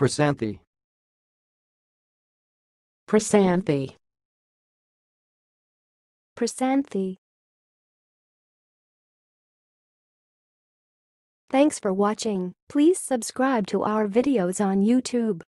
Prasanthi. Prasanthi. Prasanthi. Thanks for watching. Please subscribe to our videos on YouTube.